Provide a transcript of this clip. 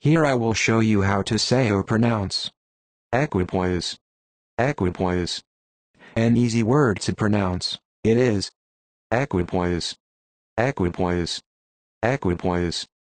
Here I will show you how to say or pronounce equipoise. Equipoise. An easy word to pronounce. It is equipoise. Equipoise. Equipoise.